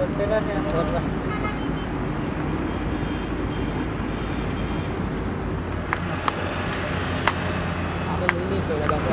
Soltera ni ang oras. Ako lilito, wala ko